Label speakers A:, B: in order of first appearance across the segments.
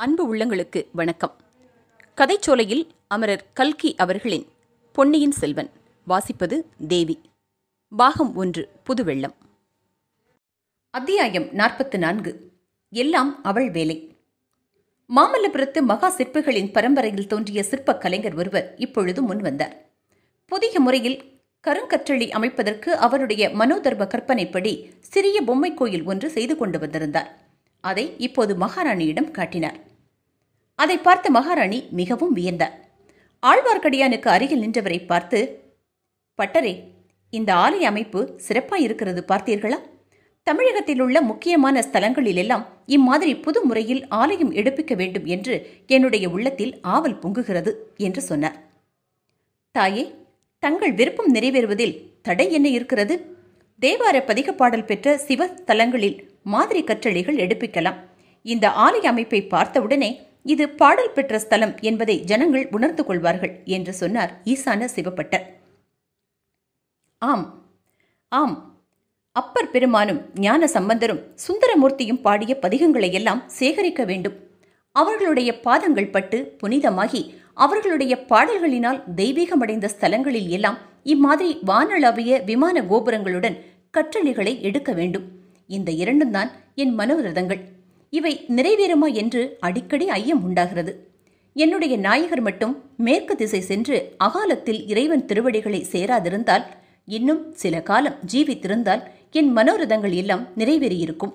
A: அன்பு உள்ளங்களுக்கு வணக்கம். கதைச்சோலையில் அமரர் கல்கி அவர்களின் பொன்னியின் செல்வன். வாசிப்பது தேவி. பாகம் 1. புதுவெள்ளம். அத்தியாயம் 44. எல்லாம் அவள் வேலை. மாமல்லபுரத்து மகா சிற்பிகளின் பரம்பரையில் தோன்றிய சிற்பக் கலைஞர் ஒருவர் இப்பொழுது முன் வந்தார். புதிய முறையில் கருங்கற்றளி அமைப்பதற்கு அவருடைய மனோதர்ம கற்பனைப்படி சிறிய பொம்மை கோயில் ஒன்று செய்து கொண்டு வந்திருந்தார். அதை இப்போது மகாராணியிடம் காட்டினார். அதை பார்த்த மகாராணி மிகவும் வியந்தார். ஆழ்வார்க்கடியானுக்கு அருகில் நின்றவரை பார்த்து, பட்டரே, இந்த ஆலய அமைப்பு சிறப்பாயிருக்கிறது, பார்த்தீர்களா? தமிழகத்தில் உள்ள முக்கியமான ஸ்தலங்களிலெல்லாம் இம்மாதிரி புது முறையில் ஆலயம் எடுப்பிக்க வேண்டும் என்று என்னுடைய உள்ளத்தில் ஆவல் பொங்குகிறது என்று சொன்னார். தாயே, தங்கள் விருப்பம் நிறைவேறுவதில் தடை என்ன இருக்கிறது? தேவார பதிகப்பாடல் பெற்ற சிவ ஸ்தலங்களில் மாதிரி கற்றளிகள் எடுப்பிக்கலாம். இந்த ஆலய அமைப்பை பார்த்தவுடனே இது பாடல் பெற்ற ஸ்தலம் என்பதை ஜனங்கள் உணர்ந்து கொள்வார்கள் என்று சொன்னார் ஈசான சிவப்பட்டர். ஆம் ஆம், அப்பர் பெருமானும் ஞான சம்பந்தரும் சுந்தரமூர்த்தியும் பாடிய பதிகங்களையெல்லாம் சேகரிக்க வேண்டும். அவர்களுடைய பாதங்கள் பட்டு புனிதமாகி அவர்களுடைய பாடல்களினால் தெய்வீகமடைந்த ஸ்தலங்களில் எல்லாம் இம்மாதிரி வானளாவிய விமான கோபுரங்களுடன் கற்றளிகளை எடுக்க வேண்டும். இந்த இரண்டும் தான் என் மனோரதங்கள். இவை நிறைவேறுமா என்று அடிக்கடி ஐயம் உண்டாகிறது. என்னுடைய நாயகர் மட்டும் மேற்கு திசை சென்று அகாலத்தில் இறைவன் திருவடிகளை சேராதிருந்தால், இன்னும் சில காலம் ஜீவித்திருந்தால் என் மனோரதங்கள் எல்லாம் நிறைவேறியிருக்கும்.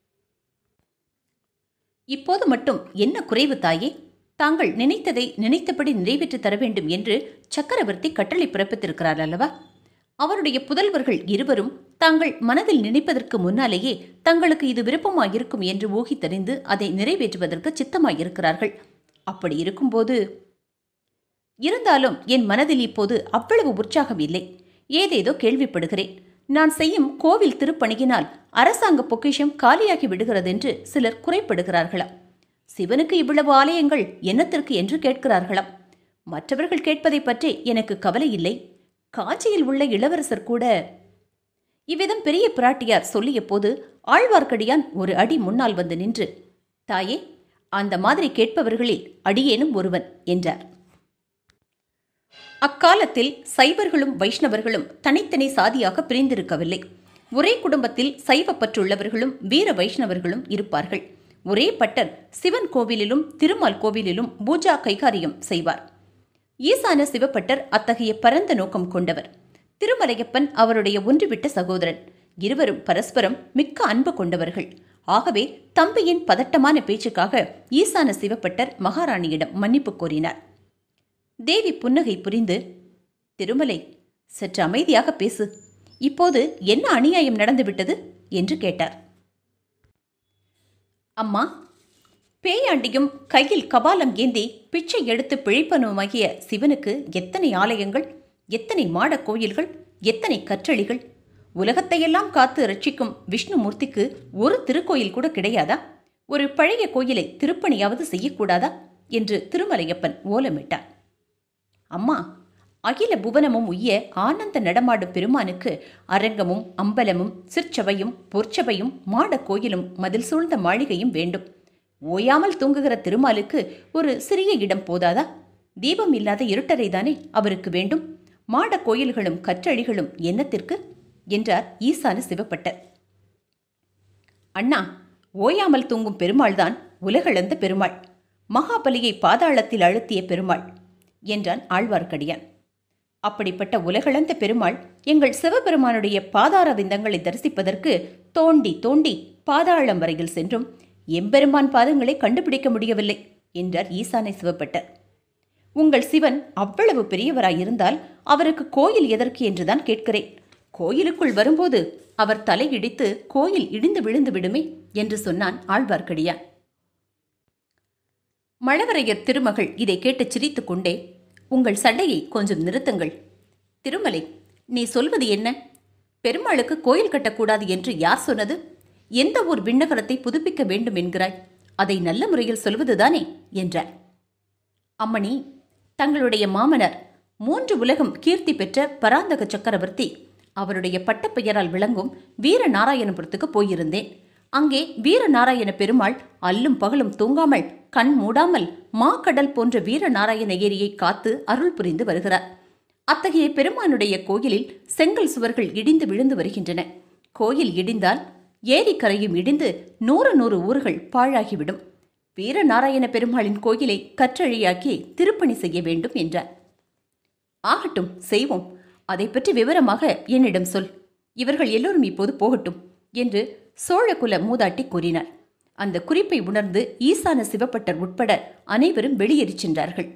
A: இப்போது மட்டும் என்ன குறைவு தாயே? தாங்கள் நினைத்ததை நினைத்தபடி நிறைவேற்றி தர வேண்டும் என்று சக்கரவர்த்தி கட்டளை பிறப்பித்திருக்கிறார் அல்லவா? அவருடைய புதல்வர்கள் இருவரும் தாங்கள் மனதில் நினைப்பதற்கு முன்னாலேயே தங்களுக்கு இது விருப்பமாயிருக்கும் என்று ஊகித்தறிந்து அதை நிறைவேற்றுவதற்கு சித்தமாயிருக்கிறார்கள். அப்படி இருக்கும்போது... இருந்தாலும் என் மனதில் இப்போது அவ்வளவு உற்சாகம் இல்லை. ஏதேதோ கேள்விப்படுகிறேன். நான் செய்யும் கோவில் திருப்பணியினால் அரசாங்க பொக்கிஷம் காலியாகி விடுகிறதென்று சிலர் குறைப்படுகிறார்களாம். சிவனுக்கு இவ்வளவு ஆலயங்கள் என்னத்திற்கு என்று கேட்கிறார்களாம். மற்றவர்கள் கேட்பதை பற்றி எனக்கு கவலை இல்லை. காஞ்சியில் உள்ள இளவரசர் கூட... இவ்விதம் பெரிய பிராட்டியார் சொல்லிய போது ஆழ்வார்க்கடியான் ஒரு அடி முன்னால் வந்து நின்று, தாயே, அந்த மாதிரி கேட்பவர்களில் அடியேனும் ஒருவன் என்றார். அக்காலத்தில் சைவர்களும் வைஷ்ணவர்களும் தனித்தனி சாதியாக பிரிந்திருக்கவில்லை. ஒரே குடும்பத்தில் சைவப்பற்றுள்ளவர்களும் வீர வைஷ்ணவர்களும் இருப்பார்கள். ஒரே பட்டர் சிவன் கோவிலிலும் திருமால் கோவிலிலும் பூஜா கைகாரியம் செய்வார். ஈசான சிவப்பட்டர் அத்தகைய பரந்த நோக்கம் கொண்டவர். திருமலையப்பன் அவருடைய ஒன்றுவிட்ட சகோதரன். இருவரும் பரஸ்பரம் மிக்க அன்பு கொண்டவர்கள். ஆகவே தம்பியின் பதட்டமான பேச்சுக்காக ஈசான சிவப்பட்டர் மகாராணியிடம் மன்னிப்பு கோரினார். தேவி புன்னகை புரிந்து, திருமலை, சற்று அமைதியாக பேசு. இப்போது என்ன அநியாயம் நடந்துவிட்டது என்று கேட்டார். அம்மா, பேயாண்டியும் கையில் கபாலம் ஏந்தி பிச்சை எடுத்து பிழைப்பனுமாகிய சிவனுக்கு எத்தனை ஆலயங்கள், எத்தனை மாட கோயில்கள், எத்தனை கற்றளிகள்! உலகத்தையெல்லாம் காத்து ரட்சிக்கும் விஷ்ணுமூர்த்திக்கு ஒரு திருக்கோயில் கூட கிடையாதா? ஒரு பழைய கோயிலை திருப்பணியாவது செய்யக்கூடாதா என்று திருமலையப்பன் ஓலமிட்டார். அம்மா, அகில புவனமும் உய்ய ஆனந்த நடமாடும் பெருமானுக்கு அரங்கமும் அம்பலமும் சிற்சபையும் பொற்சபையும் மாட கோயிலும் மதில் சூழ்ந்த மாளிகையும் வேண்டும். ஓயாமல் தூங்குகிற திருமாலுக்கு ஒரு சிறிய இடம் போதாதா? தீபம் இல்லாத இருட்டறைதானே அவருக்கு வேண்டும். மாட கோயில்களும் கற்றளிகளும் என்னத்திற்கு என்றார் ஈசான சிவப்பட்டர். அண்ணா, ஓயாமல் தூங்கும் பெருமாள்தான் உலகளந்த பெருமாள், மகாபலியை பாதாளத்தில் அழுத்திய பெருமாள் என்றான் ஆழ்வார்க்கடியான். அப்படிப்பட்ட உலகளந்த பெருமாள் எங்கள் சிவபெருமானுடைய பாதார விந்தங்களை தரிசிப்பதற்கு தோண்டி தோண்டி பாதாளம் வரையில் சென்றும் எம்பெருமான் பாதங்களை கண்டுபிடிக்க முடியவில்லை என்றார் ஈசானை சிவப்பட்டர். உங்கள் சிவன் அவ்வளவு பெரியவராயிருந்தால் அவருக்கு கோயில் எதற்கு என்றுதான் கேட்கிறேன். கோயிலுக்குள் வரும்போது அவர் தலையிடித்து கோயில் இடிந்து விழுந்து விடுமே என்று சொன்னான் ஆழ்வார்க்கடியான். மழவரையர் திருமகள் இதை கேட்டு சிரித்துக் கொண்டே, உங்கள் சண்டையை கொஞ்சம் நிறுத்துங்கள். திருமலை, நீ சொல்வது என்ன? பெருமாளுக்கு கோயில் கட்டக்கூடாது என்று யார் சொன்னது? எந்த ஒரு விண்ணகரத்தை புதுப்பிக்க வேண்டும் என்கிறாய்? அதை நல்ல முறையில் சொல்வதுதானே என்றார். அம்மணி, தங்களுடைய மாமனார் 3 உலகம் கீர்த்தி பெற்ற பராந்தக சக்கரவர்த்தி அவருடைய பட்டப்பெயரால் விளங்கும் வீர நாராயணபுரத்துக்கு போயிருந்தேன். அங்கே வீரநாராயண பெருமாள் அல்லும் பகலும் தூங்காமல் கண் மூடாமல் மாக்கடல் போன்ற வீரநாராயண ஏரியை காத்து அருள் புரிந்து வருகிறார். அத்தகைய பெருமானுடைய கோயிலில் செங்கல் சுவர்கள் இடிந்து விழுந்து வருகின்றன. கோயில் இடிந்தால் ஏரி கரையும் இடிந்து 100 ஊர்கள் பாழாகிவிடும். வீரநாராயண பெருமாளின் கோயிலை கற்றழியாக்கி திருப்பணி செய்ய வேண்டும் என்றார். ஆகட்டும், செய்வோம். அதை பற்றி விவரமாக என்னிடம் சொல். இவர்கள் எல்லோரும் இப்போது போகட்டும் என்று சோழகுல மூதாட்டி கூறினார். அந்த குறிப்பை உணர்ந்து ஈசான சிவப்பட்டர் உட்பட அனைவரும் வெளியேறிச் சென்றார்கள்.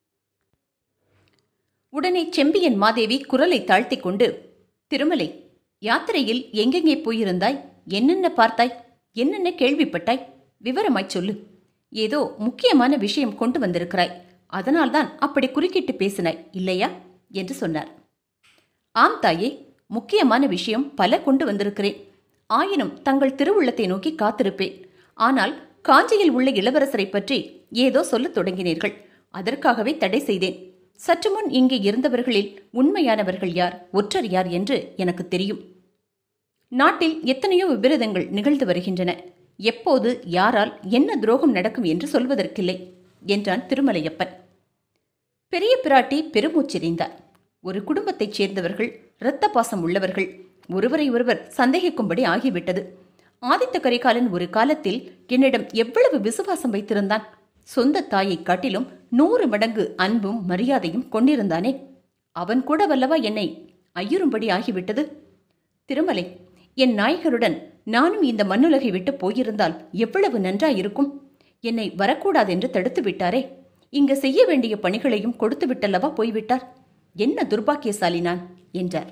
A: உடனே செம்பியன் மாதேவி குரலை தாழ்த்தி கொண்டு, திருமலை, யாத்திரையில் எங்கெங்கே போயிருந்தாய்? என்னென்ன பார்த்தாய்? என்னென்ன கேள்விப்பட்டாய்? விவரமாய் சொல்லு. ஏதோ முக்கியமான விஷயம் கொண்டு வந்திருக்கிறாய். அதனால்தான் அப்படி குறுக்கிட்டு பேசினாய், இல்லையா என்று சொன்னார். ஆம் தாயே, முக்கியமான விஷயம் பல கொண்டு வந்திருக்கிறேன். ஆயினும் தங்கள் திருவுள்ளத்தை நோக்கி காத்திருப்பேன். ஆனால் காஞ்சியில் உள்ள இளவரசரை பற்றி ஏதோ சொல்லத் தொடங்கினீர்கள். அதற்காகவே தடை செய்தேன். சற்று முன் இங்கே இருந்தவர்களில் உண்மையானவர்கள் யார், ஒற்றர் யார் என்று எனக்கு தெரியும். நாட்டில் எத்தனையோ விபரீதங்கள் நிகழ்ந்து வருகின்றன. எப்போது யாரால் என்ன துரோகம் நடக்கும் என்று சொல்வதற்கில்லை என்றான் திருமலையப்பன். பெரிய பிராட்டி பெருமூச்செறிந்தார். ஒரு குடும்பத்தைச் சேர்ந்தவர்கள், இரத்த பாசம் உள்ளவர்கள், ஒருவரை ஒருவர் சந்தேகிக்கும்படி ஆகிவிட்டது. ஆதித்த கரிகாலன் ஒரு காலத்தில் என்னிடம் எவ்வளவு விசுவாசம் வைத்திருந்தான். சொந்த தாயை காட்டிலும் 100 மடங்கு அன்பும் மரியாதையும் கொண்டிருந்தானே. அவன் கூட வல்லவா என்னை ஐயுறும்படி ஆகிவிட்டது. திருமலை, என் நாயகருடன் நானும் இந்த மண்ணுலகை விட்டு போயிருந்தால் எவ்வளவு நன்றாயிருக்கும். என்னை வரக்கூடாதென்று தடுத்து விட்டாரே. இங்கு செய்ய வேண்டிய பணிகளையும் கொடுத்து விட்டல்லவா போய்விட்டார். என்ன துர்பாக்கியசாலி நான் என்றார்.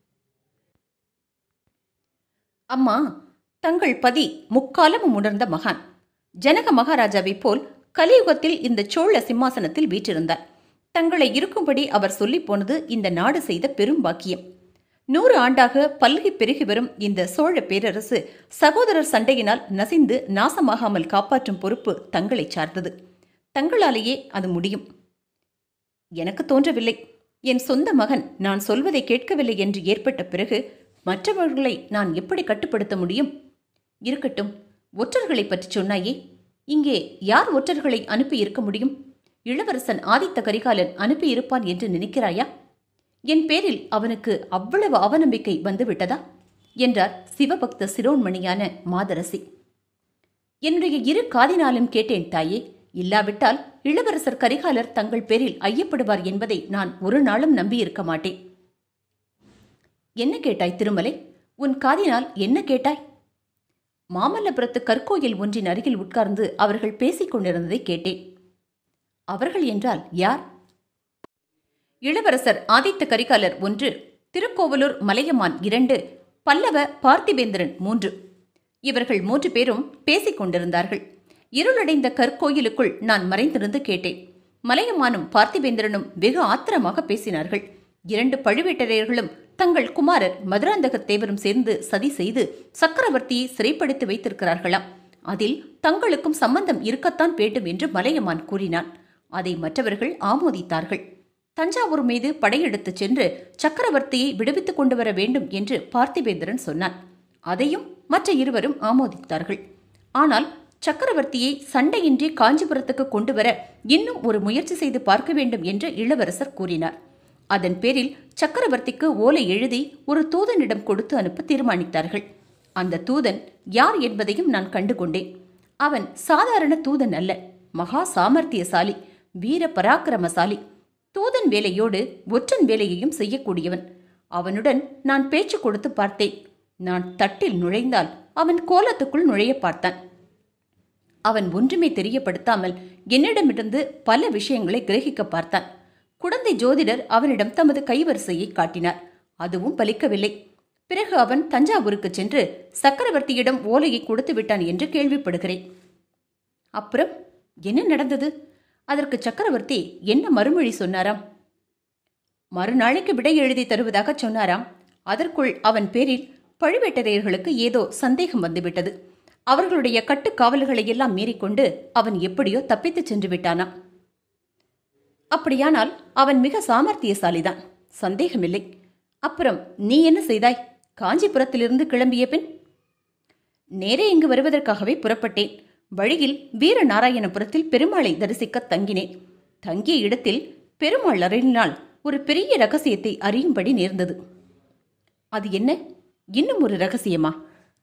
A: அம்மா, தங்கள் பதி முக்காலமும் உணர்ந்த மகான். ஜனக மகாராஜாவைப் போல் கலியுகத்தில் இந்த சோழ சிம்மாசனத்தில் வீற்றிருந்தார். தங்களை இருக்கும்படி அவர் சொல்லி போனது இந்த நாடு செய்த பெரும் பாக்கியம். 100 ஆண்டாக பல்கி பெருகி வரும் இந்த சோழ பேரரசு சகோதரர் சண்டையினால் நசிந்து நாசமாகாமல் காப்பாற்றும் பொறுப்பு தங்களை சார்ந்தது. தங்களாலேயே அது முடியும். எனக்கு தோன்றவில்லை. என் சொந்த மகன் நான் சொல்வதை கேட்கவில்லை என்று ஏற்பட்ட பிறகு மற்றவர்களை நான் எப்படி கட்டுப்படுத்த முடியும்? இருக்கட்டும், ஒற்றர்களை பற்றி சொன்னாயே. இங்கே யார் ஒற்றர்களை அனுப்பி இருக்க முடியும்? இளவரசன் ஆதித்த கரிகாலன் அனுப்பியிருப்பான் என்று நினைக்கிறாயா? என் பேரில் அவனுக்கு அவ்வளவு அவநம்பிக்கை வந்துவிட்டதா என்றார் சிவபக்த சிரோன்மணியான மாதரசி. என்னுடைய 2 காதினாலும் கேட்டேன் தாயே. இல்லாவிட்டால் இளவரசர் கரிகாலர் தங்கள் பேரில் ஐயப்படுவார் என்பதை நான் ஒரு நாளும் நம்பியிருக்க மாட்டேன். என்ன கேட்டாய் திருமலை? உன் காதினால் என்ன கேட்டாய்? மாமல்லபுரத்து கற்கோயில் ஒன்றின் அருகில் உட்கார்ந்து அவர்கள் பேசிக் கொண்டிருந்ததை கேட்டேன். அவர்கள் என்றால் யார்? இளவரசர் ஆதித்த கரிகாலர் 1, திருக்கோவலூர் மலையமான் 2, பல்லவ பார்த்திபேந்திரன் 3. இவர்கள் 3 பேரும் பேசிக் கொண்டிருந்தார்கள். இருளடைந்த கற்கோயிலுக்குள் நான் மறைந்திருந்து கேட்டேன். மலையமானும் பார்த்திபேந்திரனும் வெகு ஆத்திரமாக பேசினார்கள். 2 பழுவேட்டரையர்களும் தங்கள் குமாரர் மதுராந்தகத்தேவரும் சேர்ந்து சதி செய்து சக்கரவர்த்தியை சிறைப்படுத்தி வைத்திருக்கிறார்களாம். அதில் தங்களுக்கும் சம்பந்தம் இருக்கத்தான் வேண்டும் என்று மலையமான் கூறினான். அதை மற்றவர்கள் ஆமோதித்தார்கள். தஞ்சாவூர் மீது படையெடுத்துச் சென்று சக்கரவர்த்தியை விடுவித்துக் கொண்டு வர வேண்டும் என்று பார்த்திபேந்திரன் சொன்னான். அதையும் மற்ற இருவரும் ஆமோதித்தார்கள். ஆனால் சக்கரவர்த்தியை சண்டையின்றி காஞ்சிபுரத்துக்கு கொண்டு வர இன்னும் ஒரு முயற்சி செய்து பார்க்க வேண்டும் என்று இளவரசர் கூறினார். அதன் பேரில் சக்கரவர்த்திக்கு ஓலை எழுதி ஒரு தூதனிடம் கொடுத்து அனுப்ப தீர்மானித்தார்கள். அந்த தூதன் யார் என்பதையும் நான் கண்டுகொண்டேன். அவன் சாதாரண தூதன் அல்ல, மகா சாமர்த்தியசாலி, வீர பராக்கிரமசாலி. தூதன் வேலையோடு ஒற்றன் வேலையையும் செய்யக்கூடியவன். அவனுடன் நான் பேச்சு கொடுத்து பார்த்தேன். நான் தட்டில் நுழைந்தால் அவன் கோலத்துக்குள் நுழைய பார்த்தான். அவன் ஒன்றுமே தெரியப்படுத்தாமல் என்னிடமிருந்து பல விஷயங்களை கிரகிக்க பார்த்தான். குடந்தை ஜோதிடர் அவனிடம் தமது கைவரிசையை காட்டினார். அதுவும் பலிக்கவில்லை. பிறகு அவன் தஞ்சாவூருக்கு சென்று சக்கரவர்த்தியிடம் ஓலையை கொடுத்து விட்டான் என்று கேள்விப்படுகிறேன். அப்புறம் என்ன நடந்தது? அதற்கு சக்கரவர்த்தி என்ன மறுமொழி சொன்னாராம்? மறுநாளைக்கு விடை எழுதி தருவதாக சொன்னாராம். அதற்குள் அவன் பேரில் பழுவேட்டரையர்களுக்கு ஏதோ சந்தேகம் வந்துவிட்டது. அவர்களுடைய கட்டுக்காவல்களை எல்லாம் மீறிக்கொண்டு அவன் எப்படியோ தப்பித்து சென்று விட்டானாம். அப்படியானால் அவன் மிக சாமர்த்தியசாலிதான், சந்தேகமில்லை. அப்புறம் நீ என்ன செய்தாய்? காஞ்சிபுரத்திலிருந்து கிளம்பிய பின் நேரே இங்கு வருவதற்காகவே புறப்பட்டேன். வழியில் வீரநாராயணபுரத்தில் பெருமாளை தரிசிக்க தங்கினேன். தங்கிய இடத்தில் பெருமாள் அருளினால் ஒரு பெரிய ரகசியத்தை அறியும்படி நேர்ந்தது. அது என்ன? இன்னும் ஒரு ரகசியமா?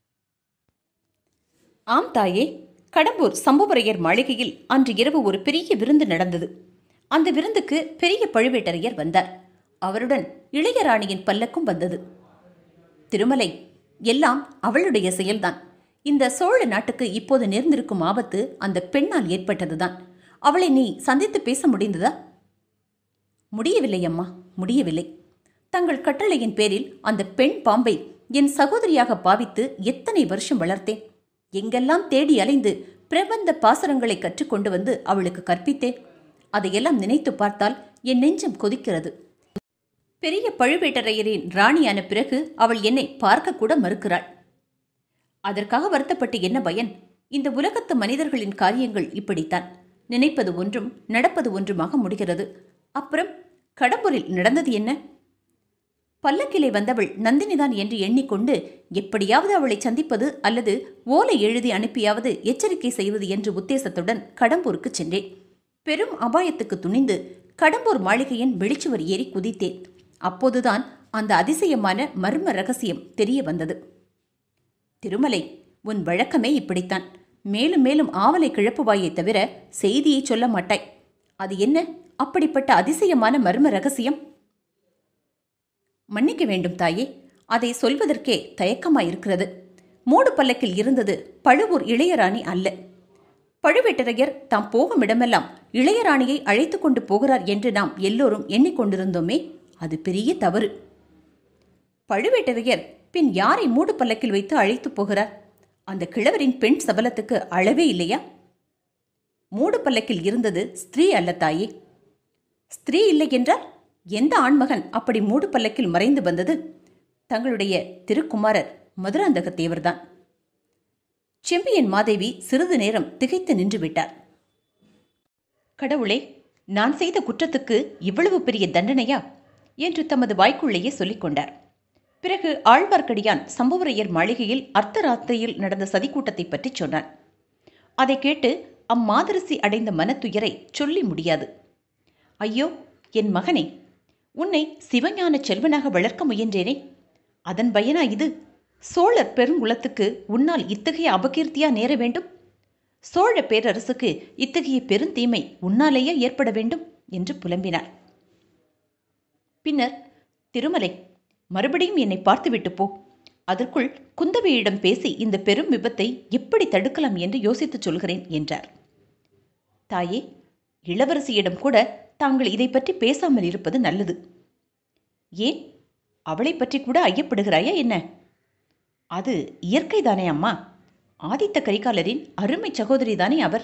A: ஆம் தாயே, கடம்பூர் சம்புவரையர் மாளிகையில் அன்று இரவு ஒரு பெரிய விருந்து நடந்தது. அந்த விருந்துக்கு பெரிய பழுவேட்டரையர் வந்தார். அவருடன் இளையராணியின் பல்லக்கும் வந்தது. திருமலை, எல்லாம் அவளுடைய செயல்தான். இந்த சோழ நாட்டுக்கு இப்போது நேர்ந்திருக்கும் ஆபத்து அந்த பெண்ணால் ஏற்பட்டதுதான். அவளை நீ சந்தித்து பேச முடிந்ததா? முடியவில்லை அம்மா, முடியவில்லை. தங்கள் கட்டளையின் பேரில் அந்த பெண் பாம்பை என் சகோதரியாக பாவித்து எத்தனை வருஷம் வளர்த்தேன். எங்கெல்லாம் தேடி அலைந்து பிரபந்த பாசரங்களை கற்றுக்கொண்டு வந்து அவளுக்கு கற்பித்தேன். அதையெல்லாம் நினைத்து பார்த்தால் என் நெஞ்சம் கொதிக்கிறது. பெரிய பழுவேட்டரையரின் ராணியான பிறகு அவள் என்னை பார்க்க கூட மறுக்கிறாள். அதற்காக வருத்தப்பட்டு என்ன பயன்? இந்த உலகத்து மனிதர்களின் காரியங்கள் இப்படித்தான். நினைப்பது ஒன்றும் நடப்பது ஒன்றுமாக முடிகிறது. அப்புறம் கடம்பூரில் நடந்தது என்ன? பல்லக்கிலே வந்தவள் நந்தினிதான் என்று எண்ணிக்கொண்டு எப்படியாவது அவளை சந்திப்பது அல்லது ஓலை எழுதி அனுப்பியாவது எச்சரிக்கை செய்வது என்ற உத்தேசத்துடன் கடம்பூருக்கு சென்றேன். பெரும் அபாயத்துக்கு துணிந்து கடம்பூர் மாளிகையின் வெளிச்சுவர் ஏறி குதித்தேன். அப்போதுதான் அந்த அதிசயமான மர்ம ரகசியம் தெரிய வந்தது. திருமலை, உன் வழக்கமே இப்படித்தான். மேலும் மேலும் ஆவலை கிளப்புவாயே தவிர செய்தியை சொல்ல மாட்டாய். அது என்ன அப்படிப்பட்ட அதிசயமான மர்ம ரகசியம்? மன்னிக்க வேண்டும் தாயே, அதை சொல்வதற்கே தயக்கமாயிருக்கிறது. மூடு பல்லக்கில் இருந்தது பழுவூர் இளையராணி அல்ல. பழுவேட்டரையர் தாம் போகும் இடமெல்லாம் இளையராணியை அழைத்து கொண்டு போகிறார் என்று நாம் எல்லோரும் எண்ணிக்கொண்டிருந்தோமே, அது பெரிய தவறு. பழுவேட்டரையர் பின் யாரை மூடு பல்லக்கில் வைத்து அழைத்து போகிறார்? அந்த கிழவரின் பெண் சபலத்துக்கு அளவே இல்லையா? மூடு பல்லக்கில் இருந்தது ஸ்திரீ அல்ல தாயே. ஸ்திரீ இல்லை என்றால் எந்த ஆண்மகன் அப்படி மூடு பல்லக்கில் மறைந்து வந்தது? தங்களுடைய திருக்குமாரர் மதுராந்தக தேவர்தான். செம்பியன் மாதேவி சிறிது நேரம் திகைத்து நின்று விட்டார். கடவுளே, நான் செய்த குற்றத்துக்கு இவ்வளவு பெரிய தண்டனையா என்று தமது வாய்க்குள்ளேயே சொல்லிக் கொண்டார். பிறகு ஆழ்வார்க்கடியான் சம்புவரையர் மாளிகையில் அர்த்தராத்திரியில் நடந்த சதிக்கூட்டத்தை பற்றி சொன்னான். அதை கேட்டு அம்மாதரசி அடைந்த மனத்துயரை சொல்லி முடியாது. ஐயோ என் மகனே, உன்னை சிவஞான செல்வனாக வளர்க்க முயன்றேனே, அதன் பயனா இது? சோழர் பெருங்குலத்துக்கு உன்னால் இத்தகைய அபகீர்த்தியா நேர வேண்டும்? சோழ பேரரசுக்கு இத்தகைய பெருந்தீமை உன்னாலேயே ஏற்பட வேண்டும் என்று புலம்பினார். பின்னர், திருமலை, மறுபடியும் என்னை பார்த்துவிட்டு போ. அதற்குள் குந்தவையிடம் பேசி இந்த பெரும் விபத்தை எப்படி தடுக்கலாம் என்று யோசித்துச் சொல்கிறேன் என்றார். தாயே, இளவரசியிடம் கூட தாங்கள் இதை பற்றி பேசாமல் இருப்பது நல்லது. ஏன், அவளை பற்றி கூட ஐயப்படுகிறாயா என்ன? அது இயற்கைதானே அம்மா. ஆதித்த கரிகாலரின் அருமை சகோதரிதானே அவர்.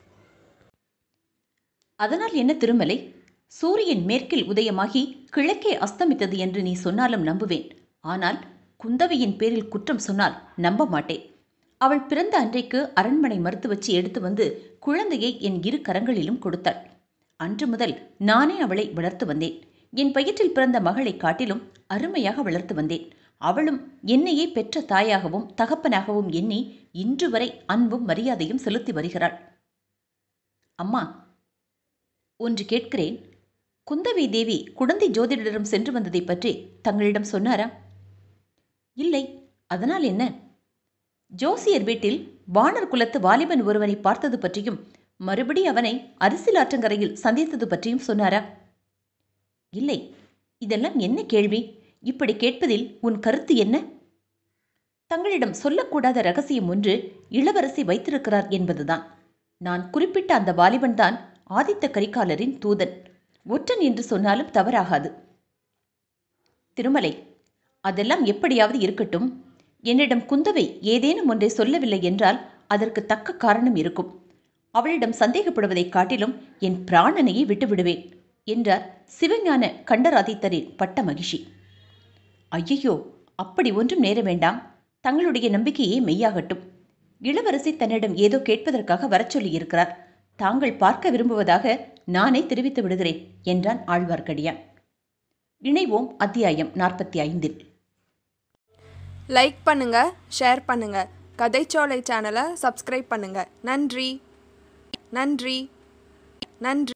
A: அதனால் என்ன திருமலை? சூரியன் மேற்கில் உதயமாகி கிழக்கே அஸ்தமித்தது என்று நீ சொன்னாலும் நம்புவேன். ஆனால் குந்தவையின் பேரில் குற்றம் சொன்னால் நம்ப மாட்டேன். அவள் பிறந்த அன்றைக்கு அரண்மனை மருத்துவச்சி எடுத்து வந்து குழந்தையை என் இரு கரங்களிலும் கொடுத்தாள். அன்று முதல் நானே அவளை வளர்த்து வந்தேன். என் வயிற்றில் பிறந்த மகளை காட்டிலும் அருமையாக வளர்த்து வந்தேன். அவளும் என்னையே பெற்ற தாயாகவும் தகப்பனாகவும் எண்ணி இன்று வரை அன்பும் மரியாதையும் செலுத்தி வருகிறாள். அம்மா, ஒன்று கேட்கிறேன். குந்தவை தேவி குடந்தை ஜோதிடரிடம் சென்று வந்ததை பற்றி தங்களிடம் சொன்னாரா? இல்லை. அதனால் என்ன? ஜோசியர் வீட்டில் வானர் குலத்து வாலிபன் ஒருவனை பார்த்தது பற்றியும் மறுபடி அவனை அரிசிலாற்றங்கரையில் சந்தித்தது பற்றியும் சொன்னாரா? இல்லை. இதெல்லாம் என்ன கேள்வி? இப்படி கேட்பதில் உன் கருத்து என்ன? தங்களிடம் சொல்லக்கூடாத ரகசியம் ஒன்று இளவரசி வைத்திருக்கிறார் என்பதுதான். நான் குறிப்பிட்ட அந்த வாலிபன் தான் ஆதித்த கரிகாலரின் தூதன். ஒற்றன் என்று சொன்னாலும் தவறாகாது. திருமலை, அதெல்லாம் எப்படியாவது இருக்கட்டும். என்னிடம் குந்தவை ஏதேனும் ஒன்றை சொல்லவில்லை என்றால் அதற்கு தக்க காரணம் இருக்கும். அவளிடம் சந்தேகப்படுவதைக் காட்டிலும் என் பிராணனையே விட்டுவிடுவேன் என்றார் சிவஞான கண்டராதித்தரின் பட்ட மகிழ்ச்சி. ஐயையோ, அப்படி ஒன்றும் நேர வேண்டாம். தங்களுடைய நம்பிக்கையே மெய்யாகட்டும். இளவரசி தன்னிடம் ஏதோ கேட்பதற்காக வரச் சொல்லியிருக்கிறார். தாங்கள் பார்க்க விரும்புவதாக நானே தெரிவித்து விடுகிறேன் என்றான் ஆழ்வார்க்கடியான். இணைவோம் அத்தியாயம் 45.
B: லைக் பண்ணுங்க, ஷேர் பண்ணுங்க. கதைச்சோலை சேனலை சப்ஸ்கிரைப் பண்ணுங்கள். நன்றி.